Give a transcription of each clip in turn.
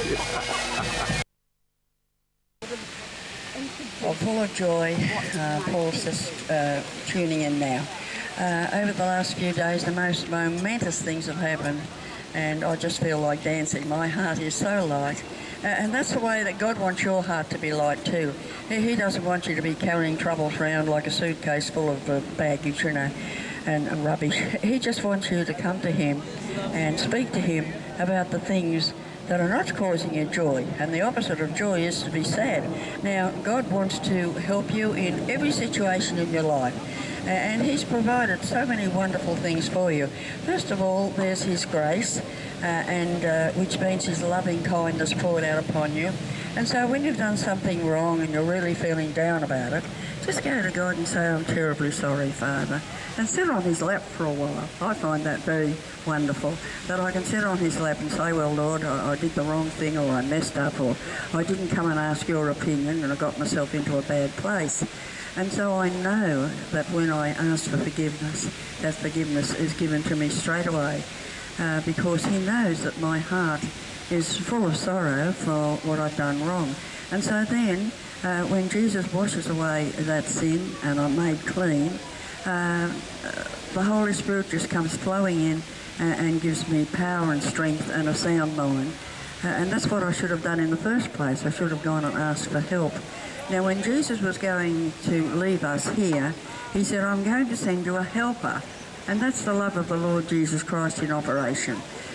Well, full of joy, Paul's just tuning in now. Over the last few days, the most momentous things have happened, and I just feel like dancing. My heart is so light. And that's the way that God wants your heart to be light too. He doesn't want you to be carrying troubles around like a suitcase full of baggage, you know, and rubbish. He just wants you to come to him and speak to him about the things that are not causing you joy. And the opposite of joy is to be sad. Now, God wants to help you in every situation in your life. And he's provided so many wonderful things for you. First of all, there's his grace, which means his loving kindness poured out upon you. And so when you've done something wrong and you're really feeling down about it, just go to God and say, I'm terribly sorry, Father, and sit on his lap for a while. I find that very wonderful, that I can sit on his lap and say, well, Lord, I did the wrong thing, or I messed up, or I didn't come and ask your opinion and I got myself into a bad place. And so I know that when I ask for forgiveness, that forgiveness is given to me straight away, because he knows that my heart is full of sorrow for what I've done wrong. And so then, when Jesus washes away that sin and I'm made clean, the Holy Spirit just comes flowing in and gives me power and strength and a sound mind. And that's what I should have done in the first place. I should have gone and asked for help. Now, when Jesus was going to leave us here, he said, I'm going to send you a helper. And that's the love of the Lord Jesus Christ in operation.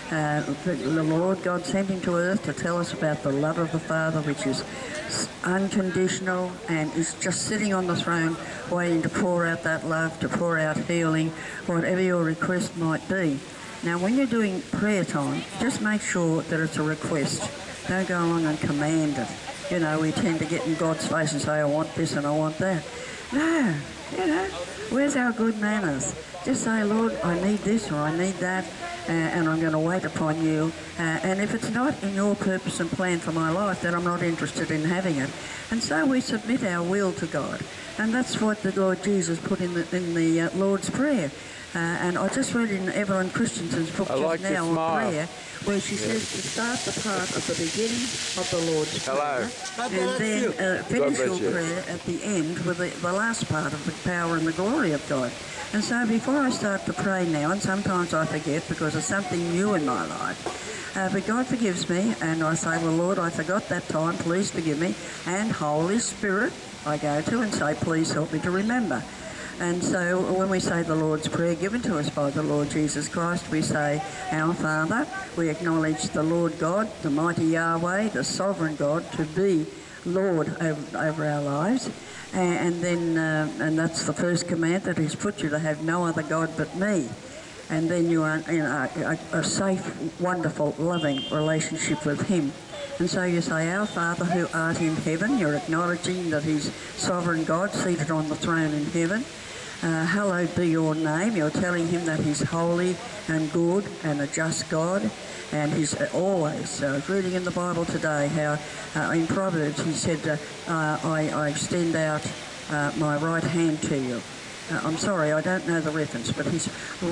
The Lord God sent him to earth to tell us about the love of the Father, which is unconditional and is just sitting on the throne waiting to pour out that love, to pour out healing, whatever your request might be. Now, when you're doing prayer time, just make sure that it's a request. Don't go along and command it. You know, we tend to get in God's face and say, I want this and I want that. No, you know, where's our good manners? Just say, Lord, I need this or I need that, and I'm going to wait upon you. And if it's not in your purpose and plan for my life, then I'm not interested in having it. And so we submit our will to God. And that's what the Lord Jesus put in the Lord's Prayer. And I just read in Evelyn Christensen's book just now on prayer, where she says to start the part at the beginning of the Lord's Prayer, and then finish your prayer at the end with the last part of the power and the glory of God. And so before I start to pray now, and sometimes I forget because there's something new in my life, but God forgives me, and I say, well, Lord, I forgot that time, please forgive me. And Holy Spirit, I go to and say, please help me to remember. And so when we say the Lord's Prayer given to us by the Lord Jesus Christ, we say, Our Father. We acknowledge the Lord God, the mighty Yahweh, the sovereign God, to be Lord over our lives. And then, and that's the first command that he's put you, to have no other God but me. And then you are in a safe, wonderful, loving relationship with him. And so you say, Our Father who art in heaven. You're acknowledging that he's sovereign God seated on the throne in heaven. Hallowed be your name. You're telling him that he's holy and good and a just God. And he's always, I was reading in the Bible today how in Proverbs he said, I extend out my right hand to you. I'm sorry, I don't know the reference, but his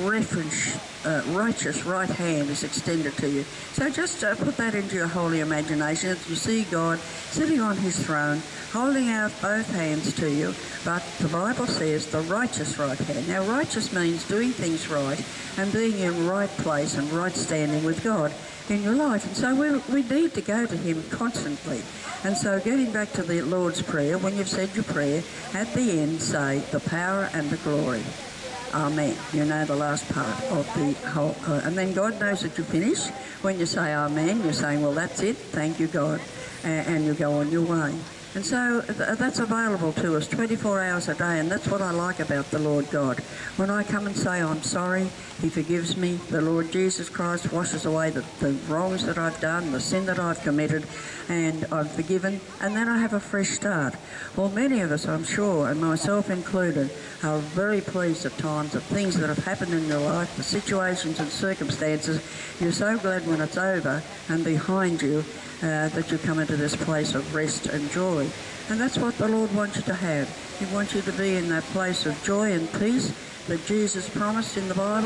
righteous right hand is extended to you. So just put that into your holy imagination as you see God sitting on his throne, holding out both hands to you, but the Bible says the righteous right hand. Now, righteous means doing things right and being in right place and right standing with God in your life. And so we need to go to him constantly. And so getting back to the Lord's Prayer, when you've said your prayer, at the end say, the power and the glory. Amen. You know the last part of the whole. And then God knows that you finish. When you say amen, you're saying, well, that's it. Thank you, God. And you go on your way. And so that's available to us 24 hours a day, and that's what I like about the Lord God. When I come and say I'm sorry, he forgives me. The Lord Jesus Christ washes away the wrongs that I've done, the sin that I've committed, and I'm forgiven, and then I have a fresh start. Well, many of us, I'm sure, and myself included, are very pleased at times at things that have happened in your life, the situations and circumstances. You're so glad when it's over and behind you, that you come into this place of rest and joy. And that's what the Lord wants you to have. He wants you to be in that place of joy and peace that Jesus promised in the Bible.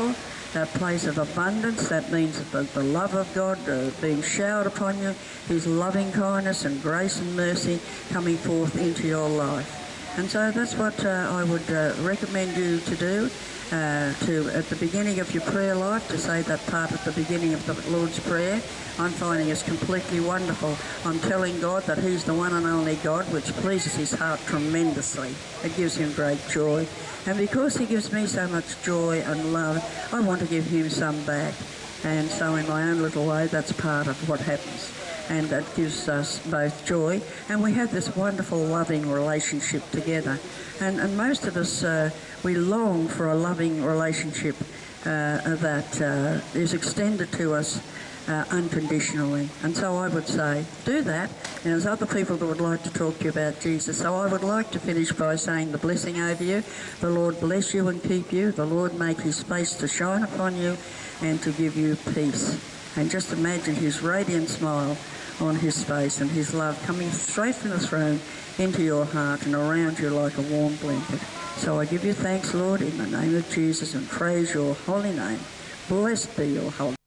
a place of abundance. That means that the love of God being showered upon you, his loving kindness and grace and mercy coming forth into your life. And so that's what I would recommend you to do, at the beginning of your prayer life, to say that part at the beginning of the Lord's Prayer. I'm finding it's completely wonderful. I'm telling God that he's the one and only God, which pleases his heart tremendously. It gives him great joy. And because he gives me so much joy and love, I want to give him some back. And so in my own little way, that's part of what happens. And that gives us both joy, and we have this wonderful loving relationship together. And most of us, we long for a loving relationship that is extended to us unconditionally. And so I would say, do that. And there's other people that would like to talk to you about Jesus. So I would like to finish by saying the blessing over you. The Lord bless you and keep you. The Lord make his face to shine upon you and to give you peace. And just imagine his radiant smile on his face and his love coming straight from the throne into your heart and around you like a warm blanket. So I give you thanks, Lord, in the name of Jesus, and praise your holy name. Blessed be your holy